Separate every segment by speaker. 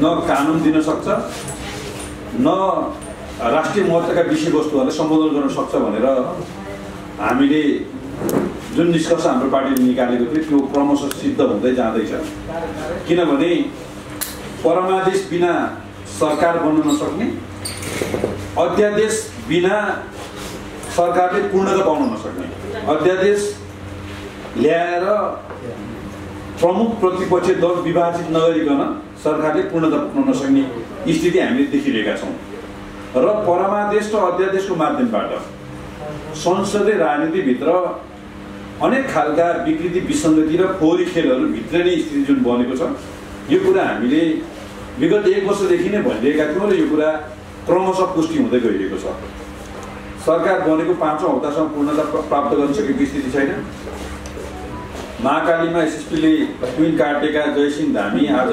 Speaker 1: न कानुन दिन सक्छ न राष्ट्रिय महत्त्वका विषयवस्तुहरूलाई सम्बोधन गर्न सक्छ भनेर हामीले जुन निष्कर्ष हाम्रो पार्टीले निकालेको थियो त्यो क्रमशः सिद्ध हुँदै जाँदैछ। किनभने परमादेश बिना सरकार बन्न नसक्ने, अध्यादेश बिना सरकारले पूर्णता पाउन नसक्ने, अध्यादेश ल्याएर प्रमुख प्रतिपक्ष दल विभाजित नगरिकन सरकारले पूर्णता पुग्न नसक्ने स्थिति हामीले देखिरहेका छौँ। र परमादेश र अध्यादेशको माध्यमबाट संसदीय राजनीतिभित्र अनेक खालका विकृति विसङ्गति र फोहोरी खेलहरू भित्र नै स्थिति जुन बनेको छ, यो कुरा हामीले विगत 1 वर्षदेखि नै भनिरहेका थियौँ र यो कुरा क्रमशः पुष्टि हुँदै गइरहेको छ। सरकार बनेको 5औं हप्तासम्म पूर्णता प्राप्त गर्न सकेको स्थिति छैन। महाकालीमा एसएसपीले ट्विन काटेका जयसिंह धामी आज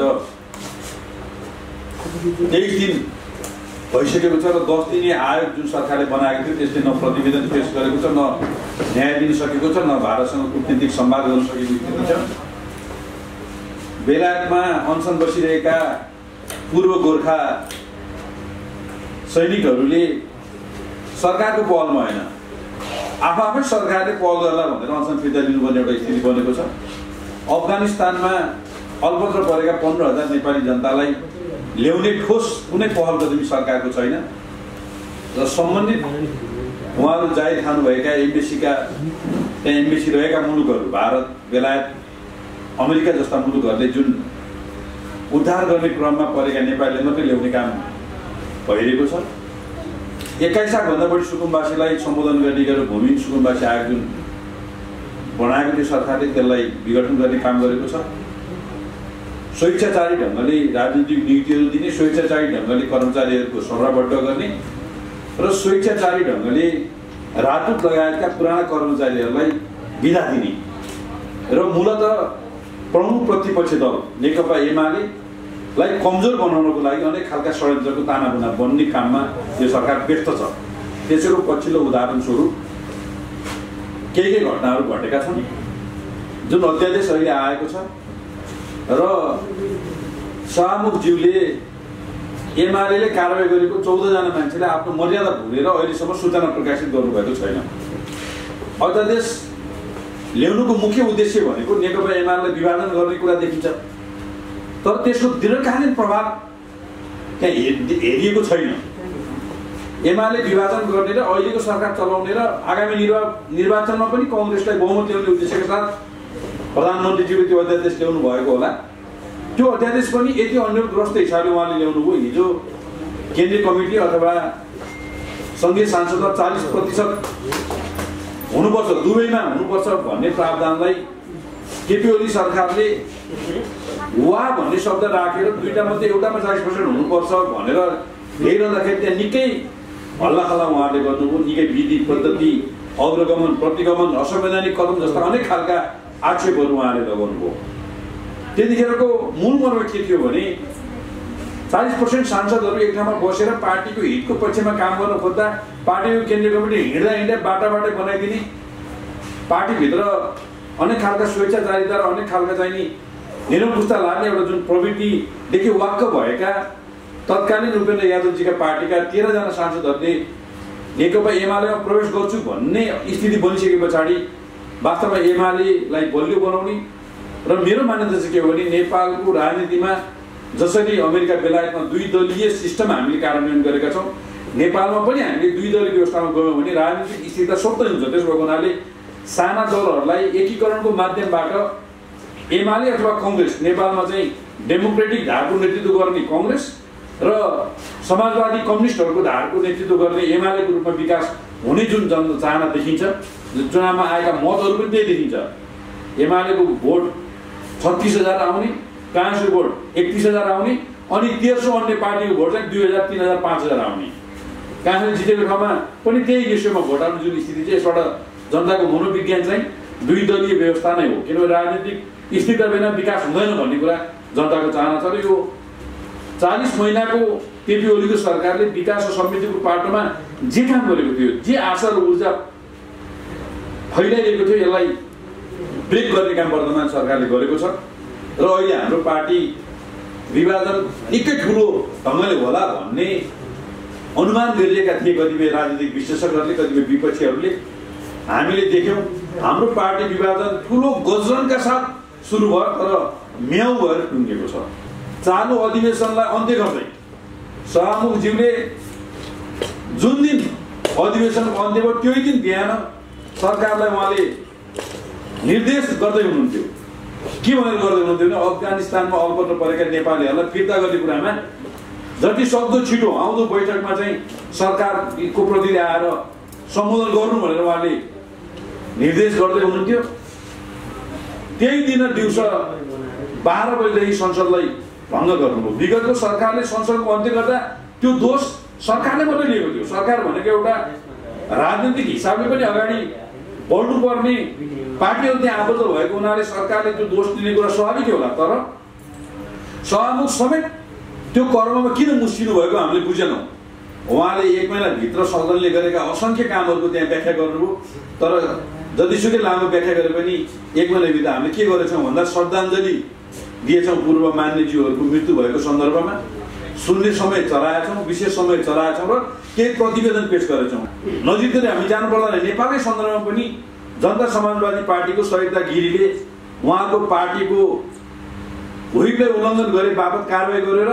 Speaker 1: 23 दिन भइसकेको छ र 10 दिने आयोग जुन सरकारले बनाएको थियो त्यसले न प्रतिवेदन पेश गरेको छ, न न्याय दिन सकेको छ, न भारतसँग कूटनीतिक संवाद गर्न सकेको स्थिति छ। बेलायतमा अनसन बसिरहेका पूर्व गोर्खा सैनिकहरूले सरकारको पहलमा होइन आफै सरकारले पहल गर्ला भनेर अनसन फिर्ता लिनुपर्ने एउटा स्थिति बनेको छ। अफगानिस्तानमा अल्पत्र परेका 15,000 नेपाली जनतालाई ल्याउने ठोस कुनै पहल कदमी सरकारको छैन र सम्बन्धित उहाँहरू जाहेर खानुभएका एम्बेसीका त्यहाँ एम्बेसी रहेका मुलुकहरू भारत, बेलायत, अमेरिका जस्ता मुलुकहरूले जुन उद्धार गर्ने क्रममा परेका नेपालीले मात्रै ल्याउने काम भइरहेको छ। 21 लाखभन्दा बढी सुकुम्बासीलाई सम्बोधन गर्ने गरेर भूमिहीन सुकुम्बासी आयोग जुन बनाएको थियो सरकारले त्यसलाई विघटन गर्ने काम गरेको छ। स्वेच्छाचारी ढङ्गले राजनीतिक नियुक्तिहरू दिने, स्वेच्छाचारी ढङ्गले कर्मचारीहरूको सरबराबद्ध गर्ने र स्वेच्छाचारी ढङ्गले राजदूत लगायतका पुराना कर्मचारीहरूलाई बिदा दिने र मूलतः प्रमुख प्रतिपक्ष दल नेकपा एमालेलाई कमजोर बनाउनको लागि अनेक खालका षड्यन्त्रको तानाबुना बन्ने काममा यो सरकार व्यस्त छ। त्यसैको पछिल्लो उदाहरण स्वरूप केही घटनाहरू घटेका छन्। जुन अध्यादेश अहिले आएको छ र शाहमुखज्यूले एमालेले कारबाही गरेको 14 जना मान्छेले आफ्नो मर्यादा भुलेर अहिलेसम्म सूचना प्रकाशित गर्नुभएको छैन। अध्यादेश ल्याउनुको मुख्य उद्देश्य भनेको नेकपा एमालेलाई विभाजन गर्ने कुरा देखिन्छ, तर त्यसको दीर्घकालीन प्रभाव त्यहाँ हेरिएको छैन। एमाले विभाजन गर्ने र अहिलेको सरकार चलाउने र आगामी निर्वाचनमा पनि कांग्रेसलाई बहुमत ल्याउने उद्देश्यका साथ प्रधानमन्त्रीज्यूले त्यो अध्यादेश ल्याउनु भएको होला। त्यो अध्यादेश पनि यति अनुरोधग्रस्त हिसाबले उहाँले ल्याउनु भयो। हिजो केन्द्रीय कमिटी अथवा संघीय सांसदमा 40% हुनुपर्छ, दुवैमा हुनुपर्छ भन्ने प्रावधानलाई केपी ओली सरकारले वा भन्ने शब्द राखेर दुईटा मध्ये एउटामा 40% हुनुपर्छ भनेर ल्याइरहँदाखेरि त्यहाँ निकै हल्लाखल्ला उहाँहरूले गर्नुभयो। निकै विधि पद्धति, अग्रगमन, प्रतिगमन, असंवैधानिक कदम जस्ता अनेक खालका आक्षेपहरू उहाँले लगाउनुभयो। त्यतिखेरको मूल मर्म के थियो भने 40% सांसदहरू एक ठाउँमा बसेर पार्टीको हितको पक्षमा काम गर्न खोज्दा पार्टीको केन्द्रीय कमिटी हिँड्दा बाटाबाटै बनाइदिने, पार्टीभित्र अनेक खालका स्वेच्छाचारिता र अनेक खालका चाहिँ निरङ्कुशता लाग्ने एउटा जुन प्रवृत्तिदेखि वाक्क भएका तत्कालीन उपेन्द्र यादवजीका पार्टीका 13 जना सांसदहरूले नेकपा एमालेमा प्रवेश गर्छु भन्ने स्थिति बनिसके पछाडि वास्तवमा एमालेलाई बलियो बनाउने र मेरो मान्यता चाहिँ के हो भने नेपालको राजनीतिमा जसरी अमेरिका बेलायतमा 2 दलीय सिस्टम हामीले कार्यान्वयन गरेका छौँ, नेपालमा पनि हामीले 2 दलीय व्यवस्थामा गयौँ भने राजनीतिक स्थिरता स्वतः हुन्छ। त्यसो भएको हुनाले साना दलहरूलाई एकीकरणको माध्यमबाट एमाले अथवा कांग्रेस, नेपालमा चाहिँ डेमोक्रेटिक धारको नेतृत्व गर्ने कांग्रेस र समाजवादी कम्युनिस्टहरूको धारको नेतृत्व गर्ने एमालेको रूपमा विकास हुने जुन चाहना देखिन्छ, चुनावमा आएका मतहरू पनि त्यही देखिन्छ। एमालेको भोट 36,000 आउने, कांग्रेसको भोट 31,000 आउने, अनि तेस्रो अन्य पार्टीको भोट चाहिँ 2,000, 3,000, 5,000 आउने। कांग्रेस जितेको ठाउँमा पनि त्यही रेसियोमा भोट आउने जुन स्थिति चाहिँ यसबाट जनताको मनोविज्ञान चाहिँ 2 दलीय व्यवस्था नै हो। किनभने राजनीतिक स्थिरता बिना विकास हुँदैन भन्ने कुरा जनताको चाहना छ र यो 40 महिनाको केपी ओलीको सरकारले विकास र समृद्धिको पाटोमा जे काम गरेको थियो, जे आशा र ऊर्जा फैलाइरहेको थियो, यसलाई ब्रेक गर्ने काम वर्तमान सरकारले गरेको छ। र अहिले हाम्रो पार्टी विभाजन निकै ठुलो ढङ्गले होला भन्ने अनुमान गरिएका थिए कतिपय राजनीतिक विश्लेषकहरूले, कतिपय विपक्षीहरूले। हामीले देख्यौँ हाम्रो पार्टी विभाजन ठुलो गजरनका साथ सुरु भयो, तर म्याउ भएर टुङ्गेको छ। चालु अधिवेशनलाई अन्त्य गर्दै सभामुखज्यूले जुन दिन अधिवेशनको अन्त्य भयो त्यही दिन बिहान सरकारलाई उहाँले निर्देश गर्दै हुनुहुन्थ्यो। के भनेर गर्दै हुनुहुन्थ्यो भने अफगानिस्तानमा अल्पत्र परेका नेपालीहरूलाई फिर्ता गर्ने कुरामा जति सक्दो छिटो आउँदो बैठकमा चाहिँ सरकारको प्रतिनिधि आएर सम्बोधन गर्नु भनेर उहाँले निर्देश गर्दै हुनुहुन्थ्यो। त्यही दिन दिउँसो 12 बजेदेखि संसदलाई भङ्ग गर्नुभयो। विगतको सरकारले संसदको अन्त्य गर्दा त्यो दोष सरकारले मात्रै लिएको थियो। सरकार भनेको एउटा राजनीतिक हिसाबले पनि अगाडि बढ्नुपर्ने पार्टीहरू त्यहाँ आबद्ध भएको हुनाले सरकारले त्यो दोष दिने कुरा स्वाभाविक होला। तर सभामुख समेत त्यो कर्ममा किन मुस्किनु भएको हामीले बुझेनौँ। उहाँले 1 महिनाभित्र सदनले गरेका असङ्ख्य कामहरूको त्यहाँ व्याख्या गर्नुभयो। तर जतिसुकै लामो व्याख्या गरे पनि 1 महिनाभित्र हामीले के गरेछौँ भन्दा श्रद्धाञ्जली दिएछौँ पूर्व मान्यज्यूहरूको मृत्यु भएको सन्दर्भमा, सुन्ने समय चलाएछौँ, विशेष समय चलाएछौँ र केही प्रतिवेदन पेश गरेछौँ। नजिकै हामी जानु पर्दैन, नेपालकै सन्दर्भमा पनि जनता समाजवादी पार्टीको सरिता गिरीले उहाँको पार्टीको व्हिपलाई उल्लङ्घन गरे बापत कारबाही गरेर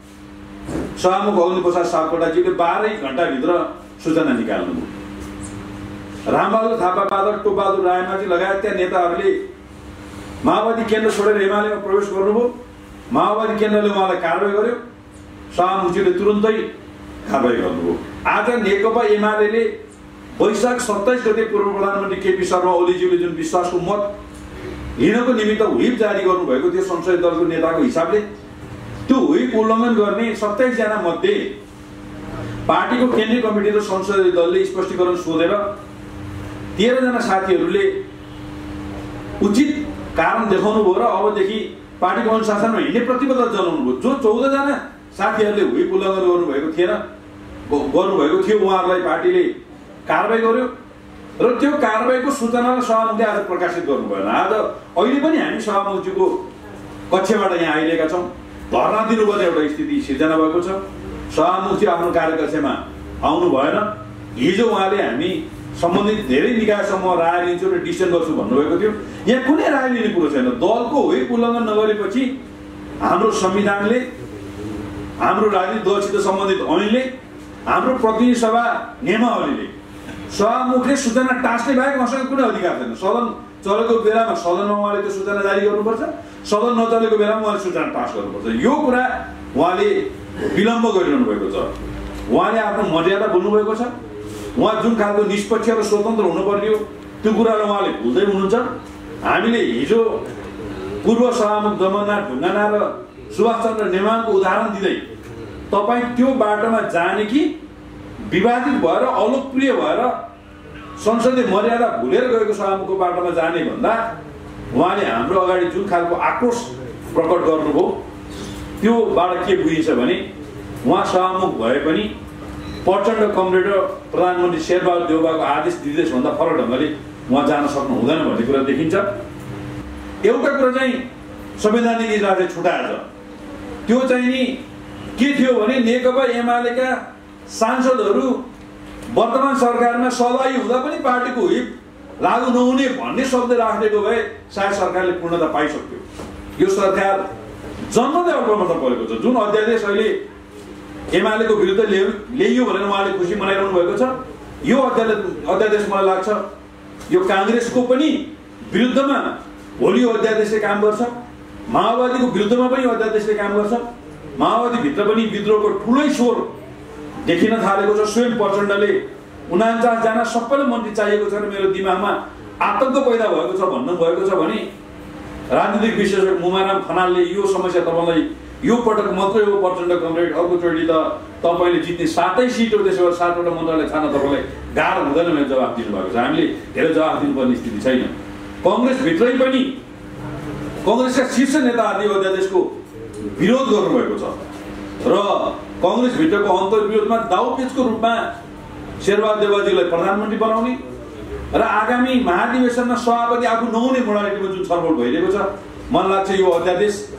Speaker 1: सभामुख अग्निप्रसाद सापकोटाजीले 12 घण्टाभित्र सूचना निकाल्नुभयो। रामबहादुर थापा, टोपबहादुर रायमाझी लगायत त्यहाँ नेताहरूले माओवादी केन्द्र छोडेर एमालेमा प्रवेश गर्नुभयो। माओवादी केन्द्रले उहाँलाई कारबाही गर्यो, सभामुखजीले तुरुन्तै कारबाही गर्नुभयो। आज नेकपा एमाले वैशाख 27 गते पूर्व प्रधानमन्त्री केपी शर्मा ओलीज्यूले जुन विश्वासको मत लिनको निमित्त व्हिप जारी गर्नुभएको थियो संसदीय दलको नेताको हिसाबले, त्यो व्हिप उल्लङ्घन गर्ने 27 जना मध्ये पार्टीको केन्द्रीय कमिटी र संसदीय दलले स्पष्टीकरण सोधेर 13 जना साथीहरूले उचित कारण देखाउनु भयो र अबदेखि पार्टीको अनुशासनमा हिँड्ने प्रतिबद्धता जनाउनु भयो। जो 14 जना साथीहरूले व्हिप उल्लङ्घन गर्नुभएको थियो उहाँहरूलाई पार्टीले कारबाही गर्यो र त्यो कारबाहीको सूचनालाई सभामुखले आज प्रकाशित गर्नु भएन। आज अहिले पनि हामी सभामुखजीको कक्षबाट यहाँ आइरहेका छौँ। धरना दिनुपर्ने एउटा स्थिति सिर्जना भएको छ। सभामुखजी आफ्नो कार्यकक्षमा आउनु भएन। हिजो उहाँले हामी सम्बन्धित धेरै निकायसम्म राय लिन्छु र डिसिसन गर्छु भन्नुभएको थियो। यहाँ कुनै राय लिने कुरो छैन। दलको व्हिप उल्लङ्घन नगरेपछि हाम्रो संविधानले, हाम्रो राजनीतिक दलसित सम्बन्धित ऐनले, हाम्रो प्रतिनिधि सभा नियमावलीले सभामुखले सूचना टाँस्ने बाहेक उहाँसँग कुनै अधिकार छैन। सदन चलेको बेलामा सदनमा उहाँले त्यो सूचना जारी गर्नुपर्छ, सदन नचलेको बेलामा उहाँले सूचना पास गर्नुपर्छ। यो कुरा उहाँले विलम्ब गरिरहनु भएको छ। उहाँले आफ्नो मर्यादा बोल्नुभएको छ। उहाँ जुन खालको निष्पक्ष र स्वतन्त्र हुनुपर्ने हो त्यो कुरालाई उहाँले भुल्दै हुनुहुन्छ। हामीले हिजो पूर्व सभामुख दमननाथ ढुङ्गाना र सुभाषचन्द्र नेमाङको उदाहरण दिँदै तपाईँ त्यो बाटोमा जाने कि विवादित भएर अलोकप्रिय भएर संसदीय मर्यादा भुलेर गएको सभामुखको बाटोमा जाने भन्दा उहाँले हाम्रो अगाडि जुन खालको आक्रोश प्रकट गर्नुभयो त्योबाट के बुझिन्छ भने उहाँ सभामुख भए पनि प्रचण्ड कमरेड र प्रधानमन्त्री शेरबहादुर देउवाको आदेश निर्देशभन्दा फरक ढङ्गले उहाँ जान सक्नु हुँदैन भन्ने कुरा देखिन्छ। एउटा कुरा चाहिँ संवैधानिक इजलासले छुटाएछ। त्यो चाहिँ नि के थियो भने नेकपा एमालेका सांसदहरू वर्तमान सरकारमा सहभागी हुँदा पनि पार्टीको व्हिप लागू नहुने भन्ने शब्द राखिदिएको भए सायद सरकारले पूर्णता पाइसक्यो। यो सरकार जन्मदै अल्पमतमा परेको छ। जुन अध्यादेश अहिले एमालेको विरुद्ध ल्याइयो भनेर उहाँले खुसी मनाइरहनु भएको छ, यो अध्यादेश मलाई लाग्छ यो काङ्ग्रेसको पनि विरुद्धमा भोलि यो अध्यादेशले काम गर्छ, माओवादीको विरुद्धमा पनि अध्यादेशले काम गर्छ। माओवादीभित्र पनि विद्रोहको ठुलै स्वर देखिन थालेको छ। स्वयं प्रचण्डले 49 जना सबैलाई मन्त्री चाहिएको छ र मेरो दिमागमा आतंक पैदा भएको छ भन्नुभएको छ भने राजनीतिक विश्लेषक मुमाराम खनालले यो समस्या तपाईँलाई यो पटक मात्रै हो प्रचण्ड कमरेड, अर्कोचोटि त तपाईँले जित्ने 7 सिट हो, त्यसो भए 7 वटा मन्त्रालय छान्न तपाईँलाई गाह्रो हुँदैन भनेर जवाफ दिनुभएको छ। हामीले धेरै जवाफ दिनुपर्ने स्थिति छैन। कङ्ग्रेसभित्रै पनि कङ्ग्रेसका शीर्ष नेताहरूले यो अध्यादेशको विरोध गर्नुभएको छ र कङ्ग्रेसभित्रको अन्तर्विरोधमा दाउपेचको रूपमा शेरबहादुर देउवाजीलाई प्रधानमन्त्री बनाउने र आगामी महाधिवेशनमा सभापति आफू नहुने मोडालिटीमा जुन छलफल भइरहेको छ, मलाई लाग्छ यो अध्यादेश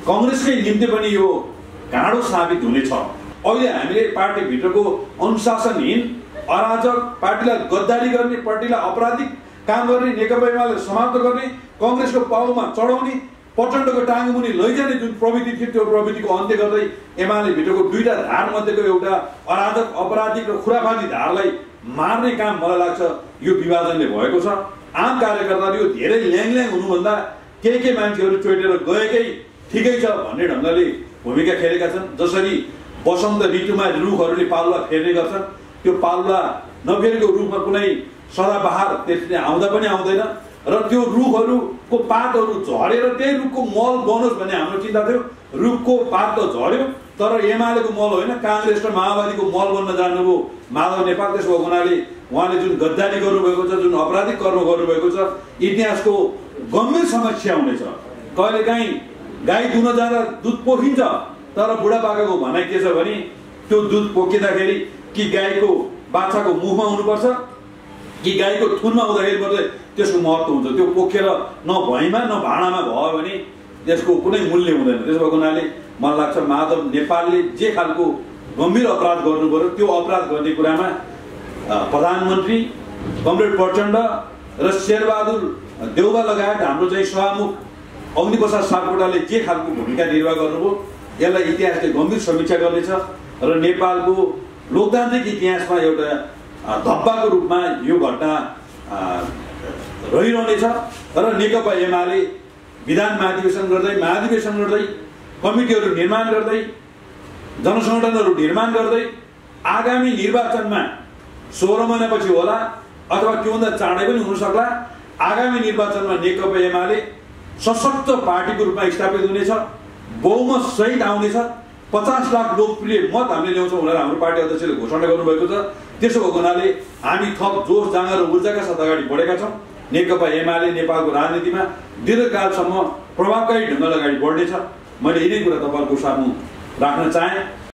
Speaker 1: कङ्ग्रेसकै निम्ति पनि यो गाँडो साबित हुनेछ। अहिले हामीले पार्टीभित्रको अनुशासनहीन अराजक, पार्टीलाई गद्दारी गर्ने, पार्टीलाई अपराधिक काम गर्ने, नेकपा एमाले समाप्त गर्ने, कङ्ग्रेसको पाउमा चढाउने, प्रचण्डको टाङ्गुमुनि लैजाने जुन प्रवृत्ति थियो त्यो प्रवृत्तिको अन्त्य गर्दै एमाले भित्रको दुईटा धार मध्येको एउटा अराजक, अपराधिक र खुराफाती धारलाई मार्ने काम मलाई लाग्छ यो विभाजनले भएको छ। आम कार्यकर्ताले यो धेरै ल्याङल्याङ हुनुभन्दा के मान्छेहरू चोटेर गएकै ठिकै छ भन्ने ढङ्गले भूमिका खेलेका छन्। जसरी वसन्त ऋतुमा रुखहरूले पालुवा फेर्ने गर्छन्, त्यो पालुवा नफेरेको रुखमा कुनै सदाबहार त्यसले आउँदा पनि आउँदैन र त्यो रुखहरूको पातहरू झरेर त्यही रुखको मल बनोस् भन्ने हाम्रो चिन्ता थियो। रुखको पात त झर्यो तर एमालेको मल होइन, काङ्ग्रेस र माओवादीको मल बन्न जानुभयो माधव नेपाल। त्यसको हुनाले उहाँले जुन गद्दारी गर्नुभएको छ, जुन अपराधिक कर्म गर्नुभएको छ, इतिहासको गम्भीर समस्या हुनेछ। कहिलेकाहीँ गाई दुहुन जाँदा दुध पोखिन्छ तर बुढापाकाको भनाइ के छ भने त्यो दुध पोखिँदाखेरि कि गाईको बाछाको मुखमा हुनुपर्छ कि गाईको थुनमा हुँदाखेरि मात्रै त्यसको महत्त्व हुन्छ। त्यो पोखेर न भैँमा न भाँडामा भयो भने त्यसको कुनै मूल्य हुँदैन। त्यसो भएको हुनाले मलाई लाग्छ माधव नेपालले जे खालको गम्भीर अपराध गर्नु पर्यो त्यो अपराध गर्ने कुरामा प्रधानमन्त्री कमरेड प्रचण्ड र शेरबहादुर देउवा लगायत हाम्रो चाहिँ सभामुख अग्निप्रसाद सापकोटाले जे खालको भूमिका निर्वाह गर्नुभयो यसलाई इतिहासले गम्भीर समीक्षा गर्नेछ र नेपालको लोकतान्त्रिक इतिहासमा एउटा धब्बाको रूपमा यो घटना रहिरहनेछ। र नेकपा एमाले विधान महाधिवेशन गर्दै कमिटीहरू निर्माण गर्दै जनसङ्गठनहरू निर्माण गर्दै आगामी निर्वाचनमा 16 महिनापछि होला अथवा त्योभन्दा चाँडै पनि हुन सक्ला, आगामी निर्वाचनमा नेकपा एमाले सशक्त पार्टीको रूपमा स्थापित हुनेछ, बहुमत सहित आउनेछ, 50 लाख लोकप्रिय मत हामीले ल्याउँछौँ भनेर हाम्रो पार्टी अध्यक्षले घोषणा गर्नुभएको छ। त्यसो भएको हुनाले हामी थप जोस जाँगर र ऊर्जाका साथ अगाडि बढेका छौँ। नेकपा एमाले नेपालको राजनीतिमा दीर्घकालसम्म प्रभावकारी ढङ्गले अगाडि बढ्नेछ। मैले यिनै कुरा तपाईँहरूको सामु राख्न चाहेँ।